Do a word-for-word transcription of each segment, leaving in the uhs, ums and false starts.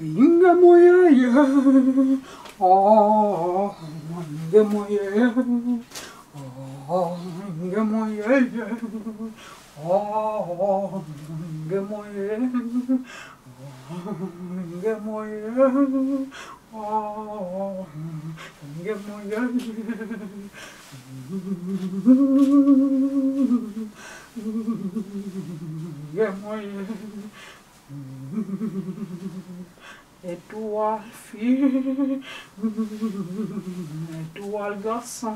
Inga moya ya, oh, inga moya ya, oh, inga moya ya, oh, inga moya ya, inga moya ya, oh, inga moya ya, inga moya. Étoile fille, étoile garçon,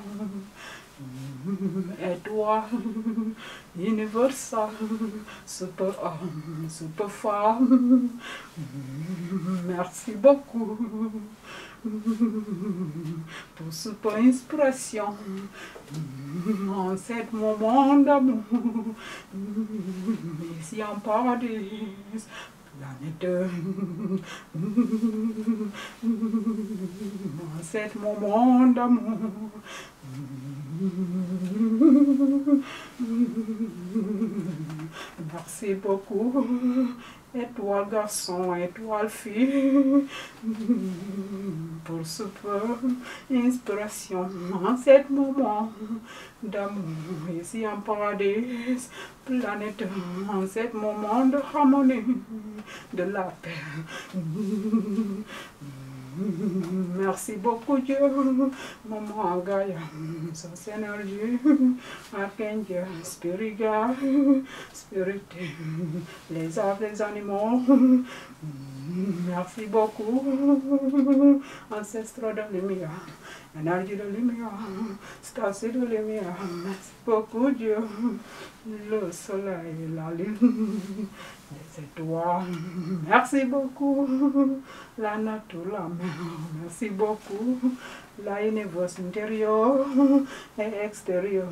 étoile universelle, super homme, super femme. Merci beaucoup pour cette inspiration en ce moment d'amour, ici en paradis. Planète, en ce moment d'amour, merci beaucoup, étoile garçon, étoile fille, pour cette inspiration en ce moment d'amour, ici en paradis, planète, en ce moment de harmonie, de la paix. Merci beaucoup Dieu, Maman Gaïa, sans énergie, Archangel, Spirit God, Spirit, les arbres, les animaux. Merci beaucoup, ancêtre de lumière, énergie de lumière, station de lumière. Merci beaucoup Dieu, le soleil, la lune, les étoiles. Merci beaucoup, la nature, la mer. Merci beaucoup, la univers intérieur et extérieur.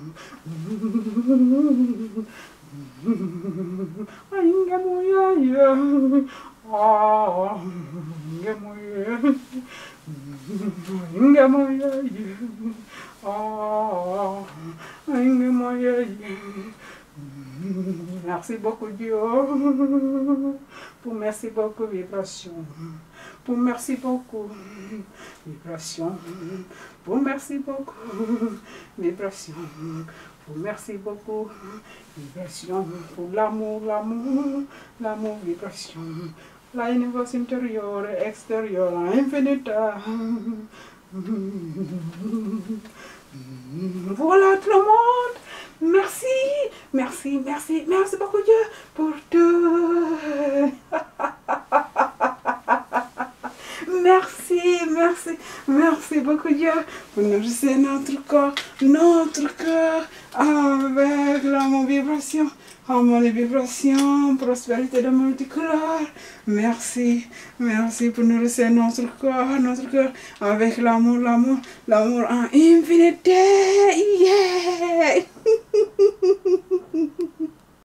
Inga moya ya, oh, inga moya, inga moya ya, oh, inga moya ya. Merci beaucoup Dieu, pour merci beaucoup vibration, pour merci beaucoup vibration, pour merci beaucoup vibration. Merci beaucoup, vibration, pour l'amour, l'amour, l'amour, vibration, la univers intérieur et extérieur, infinite. Voilà tout le monde. Merci, merci, merci, merci beaucoup Dieu pour tout. Merci, merci, merci beaucoup Dieu pour nourrir notre corps, notre cœur avec l'amour vibration, harmonie vibration, prospérité de multicolore. Merci, merci pour nourrir notre corps, notre cœur avec l'amour, l'amour, l'amour en infinité. Yeah!